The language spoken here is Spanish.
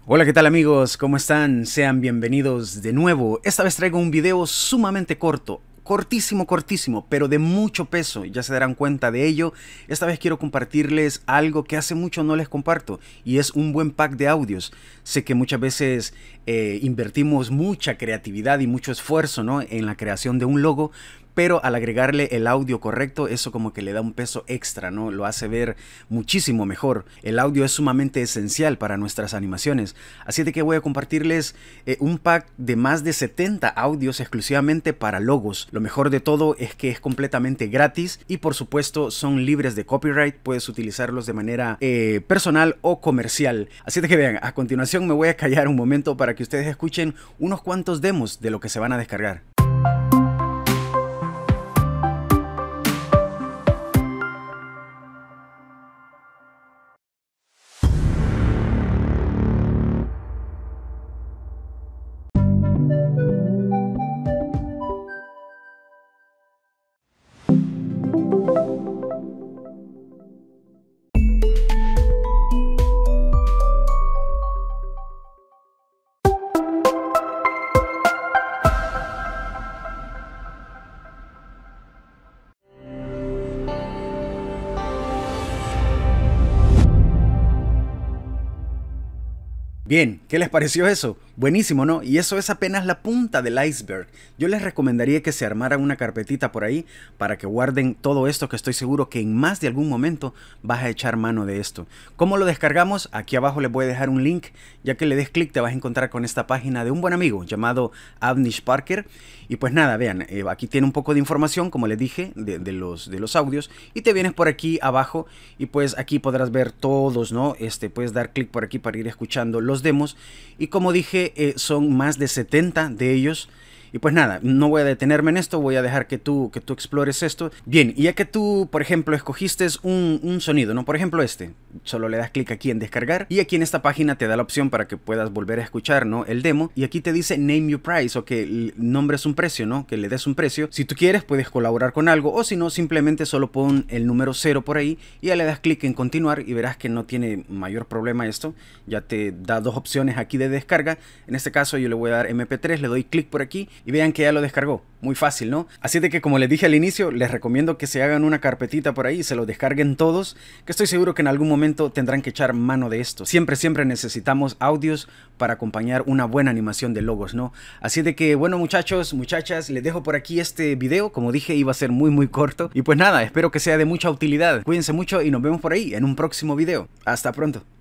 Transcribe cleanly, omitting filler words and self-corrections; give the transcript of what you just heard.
Hola, ¿qué tal amigos? ¿Cómo están? Sean bienvenidos de nuevo. Esta vez traigo un video sumamente corto. Cortísimo, pero de mucho peso, ya se darán cuenta de ello. Esta vez quiero compartirles algo que hace mucho no les comparto, y es un buen pack de audios. Sé que muchas veces invertimos mucha creatividad y mucho esfuerzo, ¿no?, en la creación de un logo, pero al agregarle el audio correcto, eso como que le da un peso extra, ¿no? Lo hace ver muchísimo mejor. El audio es sumamente esencial para nuestras animaciones. Así de que voy a compartirles un pack de más de 70 audios exclusivamente para logos. Lo mejor de todo es que es completamente gratis y por supuesto son libres de copyright. Puedes utilizarlos de manera personal o comercial. Así de que vean, a continuación me voy a callar un momento para que ustedes escuchen unos cuantos demos de lo que se van a descargar. Bien, ¿qué les pareció eso? Buenísimo, ¿no? Y eso es apenas la punta del iceberg. Yo les recomendaría que se armaran una carpetita por ahí para que guarden todo esto, que estoy seguro que en más de algún momento vas a echar mano de esto. ¿Cómo lo descargamos? Aquí abajo les voy a dejar un link. Ya que le des clic te vas a encontrar con esta página de un buen amigo llamado Avnish Parker. Y pues nada, vean, aquí tiene un poco de información, como les dije, de los audios. Y te vienes por aquí abajo y pues aquí podrás ver todos, ¿no? Puedes dar clic por aquí para ir escuchando los demos. Y como dije, son más de 70 de ellos. Y pues nada, no voy a detenerme en esto, voy a dejar que tú explores esto. Bien, y ya que tú, por ejemplo, escogiste un sonido, ¿no? Por ejemplo solo le das clic aquí en descargar y aquí en esta página te da la opción para que puedas volver a escuchar, ¿no?, el demo. Y aquí te dice name your price, o que nombres un precio, ¿no?, que le des un precio. Si tú quieres puedes colaborar con algo, o si no, simplemente solo pon el número 0 por ahí y ya le das clic en continuar y verás que no tiene mayor problema esto. Ya te da dos opciones aquí de descarga. En este caso yo le voy a dar MP3, le doy clic por aquí y vean que ya lo descargó. Muy fácil, ¿no? Así de que, como les dije al inicio, les recomiendo que se hagan una carpetita por ahí y se lo descarguen todos, que estoy seguro que en algún momento tendrán que echar mano de esto. Siempre necesitamos audios para acompañar una buena animación de logos, ¿no? Así de que, bueno, muchachos, muchachas, les dejo por aquí este video. Como dije, iba a ser muy corto. Y pues nada, espero que sea de mucha utilidad. Cuídense mucho y nos vemos por ahí en un próximo video. Hasta pronto.